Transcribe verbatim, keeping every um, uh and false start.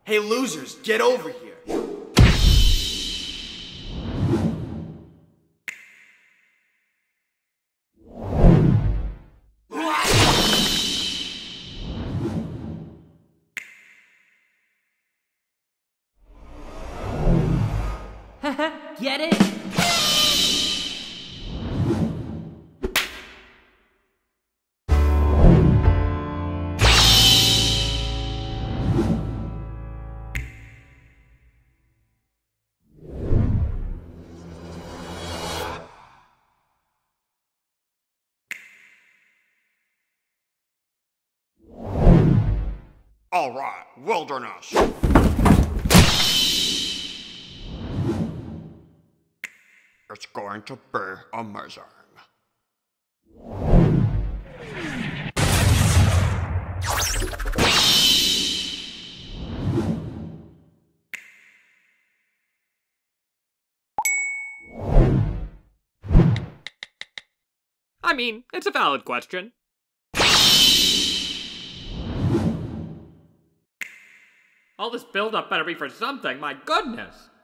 Hey losers, get over here. Get it? All right, wilderness. It's going to be amazing. I mean, it's a valid question. All this build-up better be for something, my goodness!